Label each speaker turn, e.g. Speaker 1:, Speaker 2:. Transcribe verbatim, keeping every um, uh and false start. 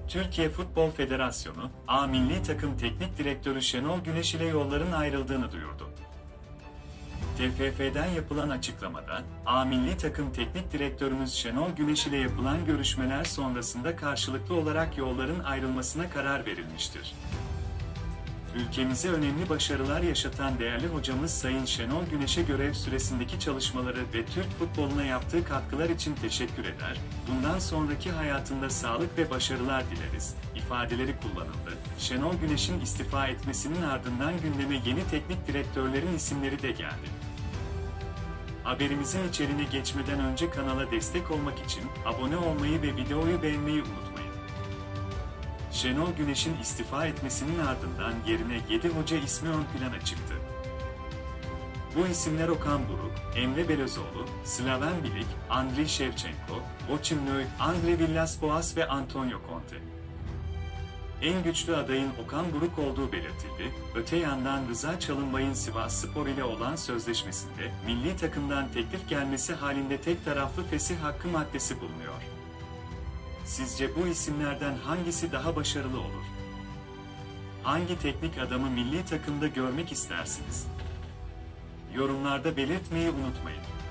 Speaker 1: Türkiye Futbol Federasyonu, A Milli Takım Teknik Direktörü Şenol Güneş ile yolların ayrıldığını duyurdu. T F F'den yapılan açıklamada, A Milli Takım Teknik Direktörümüz Şenol Güneş ile yapılan görüşmeler sonrasında karşılıklı olarak yolların ayrılmasına karar verilmiştir. Ülkemize önemli başarılar yaşatan değerli hocamız Sayın Şenol Güneş'e görev süresindeki çalışmaları ve Türk futboluna yaptığı katkılar için teşekkür eder, bundan sonraki hayatında sağlık ve başarılar dileriz, ifadeleri kullanıldı. Şenol Güneş'in istifa etmesinin ardından gündeme yeni teknik direktörlerin isimleri de geldi. Haberimizin içeriğine geçmeden önce kanala destek olmak için abone olmayı ve videoyu beğenmeyi unutmayın. Şenol Güneş'in istifa etmesinin ardından yerine yedi hoca ismi ön plana çıktı. Bu isimler Okan Buruk, Emre Belözoğlu, Slaven Bilic, Andriy Shevchenko, Ochim Nöy, Andre Villas-Boas ve Antonio Conte. En güçlü adayın Okan Buruk olduğu belirtildi. Öte yandan Rıza Çalınbay'ın Sivasspor ile olan sözleşmesinde milli takımdan teklif gelmesi halinde tek taraflı fesih hakkı maddesi bulunuyor. Sizce bu isimlerden hangisi daha başarılı olur? Hangi teknik adamı milli takımda görmek istersiniz? Yorumlarda belirtmeyi unutmayın.